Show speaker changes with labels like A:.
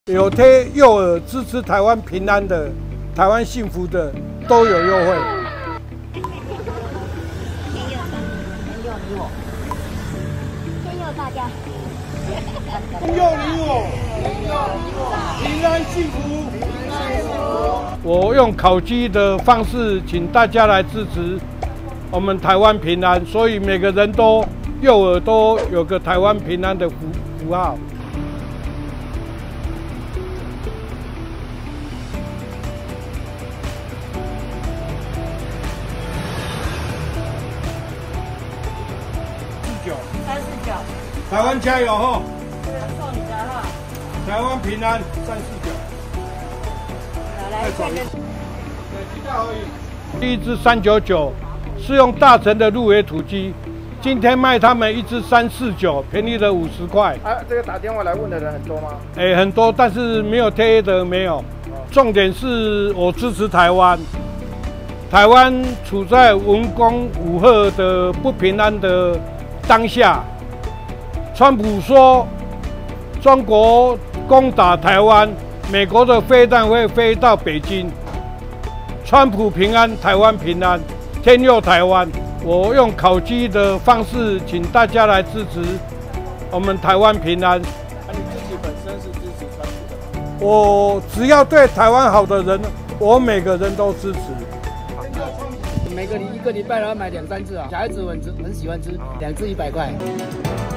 A: 有贴幼儿支持台湾平安的、台湾幸福的都有优惠。
B: 天佑大家，
A: 天佑你我，平安幸福。我用烤鸡的方式，请大家来支持我们台湾平安，所以每个人都幼儿都有个台湾平安的符号。
B: 349，
A: 台湾加油吼！
B: 送你的哈。
A: 台湾平安349。
B: 来看个。
A: 第一只399，是用大成的入围土鸡，今天卖他们一只349，便宜了50块。
C: 啊，这个打电话来问的人很多吗？
A: 很多，但是没有贴的没有。重点是我支持台湾。台湾处在文攻武吓的不平安的当下，川普说中国攻打台湾，美国的飞弹会飞到北京。川普平安，台湾平安，天佑台湾。我用烤鸡的方式，请大家来支持我们台湾平安。
C: 你自己本身是支持川普的吗？
A: 我只要对台湾好的人，我每个人都支持。
D: 每个一个礼拜都要买2、3只啊，小孩子很喜欢吃，2只100块。